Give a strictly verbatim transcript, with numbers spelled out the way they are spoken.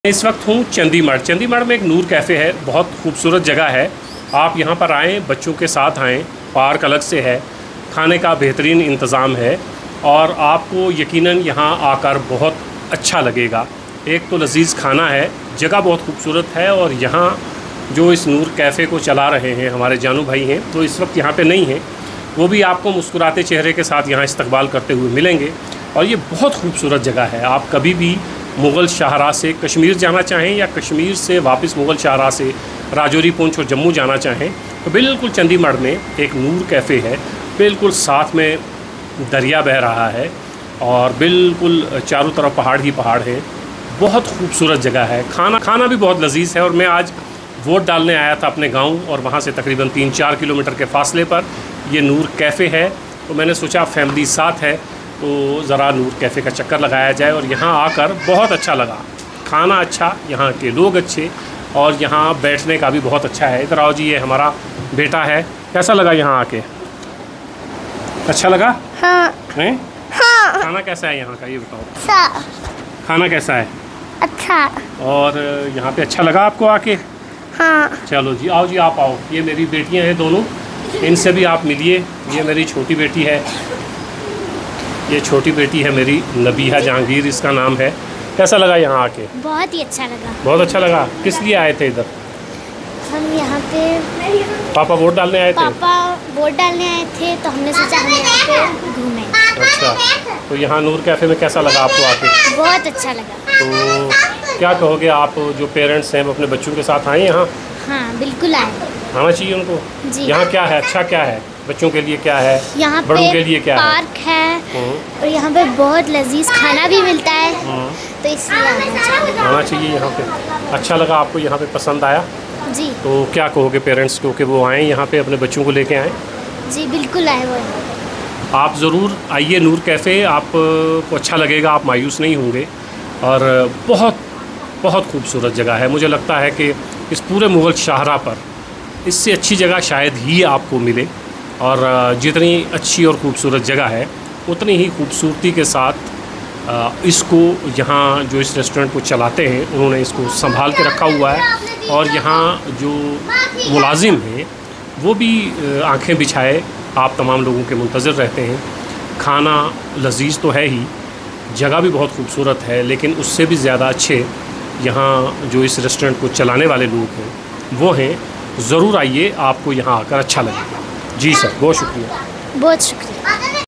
इस वक्त हूँ चंडीगढ़। चंडीगढ़ में एक नूर कैफ़े है, बहुत खूबसूरत जगह है। आप यहाँ पर आएँ, बच्चों के साथ आएँ, पार्क अलग से है, खाने का बेहतरीन इंतज़ाम है और आपको यकीनन यहाँ आकर बहुत अच्छा लगेगा। एक तो लजीज़ खाना है, जगह बहुत खूबसूरत है और यहाँ जो इस नूर कैफ़े को चला रहे हैं हमारे जानू भाई हैं, तो इस वक्त यहाँ पे नहीं हैं। वो भी आपको मुस्कुराते चेहरे के साथ यहाँ इस्तकबाल करते हुए मिलेंगे और ये बहुत खूबसूरत जगह है। आप कभी भी मुग़ल शाहराह से कश्मीर जाना चाहें या कश्मीर से वापस मुग़ल शाहराह से राजौरी, पुंछ और जम्मू जाना चाहें तो बिल्कुल चंडीगढ़ में एक नूर कैफ़े है। बिल्कुल साथ में दरिया बह रहा है और बिल्कुल चारों तरफ पहाड़ ही पहाड़ हैं। बहुत खूबसूरत जगह है। खाना खाना भी बहुत लजीज़ है और मैं आज वोट डालने आया था अपने गांव और वहां से तकरीबन तीन चार किलोमीटर के फासले पर ये नूर कैफ़े है। तो मैंने सोचा फैमिली साथ है तो ज़रा नूर कैफ़े का चक्कर लगाया जाए और यहाँ आकर बहुत अच्छा लगा। खाना अच्छा, यहाँ के लोग अच्छे और यहाँ बैठने का भी बहुत अच्छा है। इधर आओ जी, ये हमारा बेटा है। कैसा लगा यहाँ आके? अच्छा लगा? हाँ। हैं? हाँ। खाना कैसा है यहाँ का, ये बताओ। अच्छा। खाना कैसा है? अच्छा। और यहाँ पे अच्छा लगा आपको आके? हाँ। चलो जी, आओ जी, आप आओ। ये मेरी बेटियाँ हैं दोनों, इनसे भी आप मिलिए। ये मेरी छोटी बेटी है, ये छोटी बेटी है मेरी, नबीहा जहांगीर इसका नाम है। कैसा लगा यहाँ आके? बहुत ही अच्छा लगा। बहुत अच्छा लगा। किस लिए आए थे इधर? हम यहाँ पे पापा वोट डालने आए थे? पापा वोट डालने आए थे तो हमने सोचा हम यहाँ पे घूमें। अच्छा, तो यहाँ नूर कैफ़े में कैसा लगा आपको आके? बहुत अच्छा लगा। तो क्या कहोगे आप जो पेरेंट्स हैं वो अपने बच्चों के साथ आए यहाँ? हाँ, बिल्कुल आए। आना चाहिए उनको। जी। यहाँ क्या है, अच्छा क्या है? बच्चों के लिए क्या है, यहाँ बड़ों पे के लिए क्या है? पार्क है और यहाँ पे बहुत लजीज खाना भी मिलता है, तो इसलिए आना चाहिए। आना चाहिए यहाँ पे। अच्छा लगा आपको, यहाँ पे पसंद आया? जी। तो क्या कहोगे पेरेंट्स को कि वो आएँ यहाँ पे अपने बच्चों को लेके आएँ? जी बिल्कुल आए वो। आप ज़रूर आइए नूर कैफ़े, आपको अच्छा लगेगा, आप मायूस नहीं होंगे और बहुत बहुत खूबसूरत जगह है। मुझे लगता है कि इस पूरे मुग़ल शाहराह पर इससे अच्छी जगह शायद ही आपको मिले और जितनी अच्छी और ख़ूबसूरत जगह है उतनी ही खूबसूरती के साथ इसको यहाँ जो इस रेस्टोरेंट को चलाते हैं उन्होंने इसको संभाल के रखा हुआ है और यहाँ जो मुलाजिम हैं वो भी आंखें बिछाए आप तमाम लोगों के मुंतज़िर रहते हैं। खाना लजीज़ तो है ही, जगह भी बहुत खूबसूरत है, लेकिन उससे भी ज़्यादा अच्छे यहाँ जो इस रेस्टोरेंट को चलाने वाले लोग हैं वो हैं। ज़रूर आइए, आपको यहाँ आकर अच्छा लगेगा। जी सर, बहुत शुक्रिया। बहुत शुक्रिया।